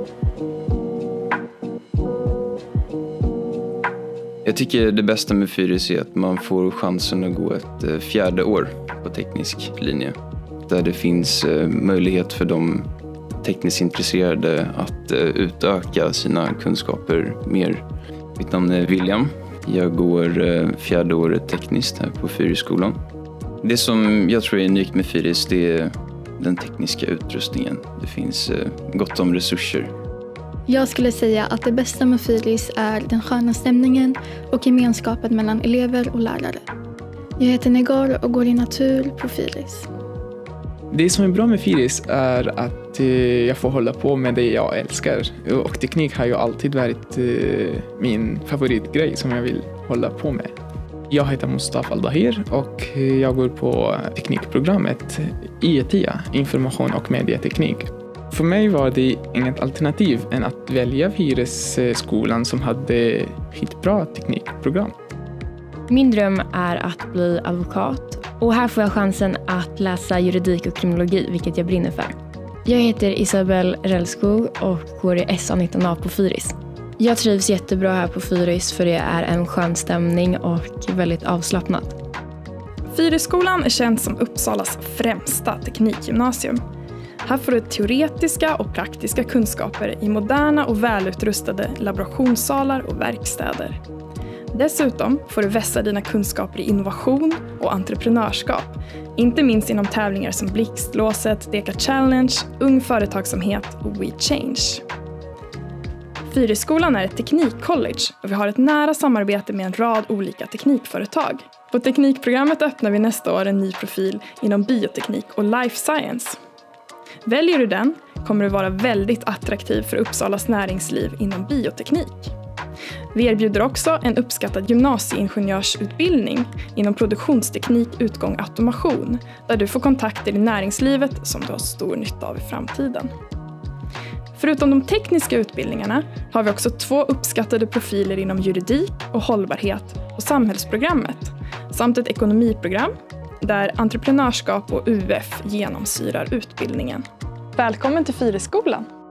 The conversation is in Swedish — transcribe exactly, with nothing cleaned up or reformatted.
Jag tycker det bästa med Fyris är att man får chansen att gå ett fjärde år på teknisk linje. Där det finns möjlighet för de tekniskt intresserade att utöka sina kunskaper mer. Mitt namn är William. Jag går fjärde året tekniskt här på Fyrisskolan. Det som jag tror är unikt med Fyris, det är den tekniska utrustningen. Det finns gott om resurser. Jag skulle säga att det bästa med Fyris är den sköna stämningen och gemenskapen mellan elever och lärare. Jag heter Negar och går i natur på Fyris. Det som är bra med Fyris är att jag får hålla på med det jag älskar. Och teknik har ju alltid varit min favoritgrej som jag vill hålla på med. Jag heter Mustafa Al-Dahir och jag går på teknikprogrammet I E T I A, information och medieteknik. För mig var det inget alternativ än att välja Fyrisskolan som hade ett bra teknikprogram. Min dröm är att bli advokat och här får jag chansen att läsa juridik och kriminologi, vilket jag brinner för. Jag heter Isabel Rellskog och går i S A nitton A på Fyris. Jag trivs jättebra här på Fyris för det är en skön stämning och väldigt avslappnat. Fyrisskolan är känd som Uppsalas främsta teknikgymnasium. Här får du teoretiska och praktiska kunskaper i moderna och välutrustade laborationssalar och verkstäder. Dessutom får du vässa dina kunskaper i innovation och entreprenörskap, inte minst inom tävlingar som Blixtlåset, Deka Challenge, Ung Företagsamhet och We Change. Fyrisskolan är ett teknikcollege och vi har ett nära samarbete med en rad olika teknikföretag. På teknikprogrammet öppnar vi nästa år en ny profil inom bioteknik och life science. Väljer du den kommer du vara väldigt attraktiv för Uppsalas näringsliv inom bioteknik. Vi erbjuder också en uppskattad gymnasieingenjörsutbildning inom produktionsteknik, utgång, automation, där du får kontakter i näringslivet som du har stor nytta av i framtiden. Förutom de tekniska utbildningarna har vi också två uppskattade profiler inom juridik och hållbarhet och samhällsprogrammet, samt ett ekonomiprogram där entreprenörskap och U F genomsyrar utbildningen. Välkommen till Fyrisskolan!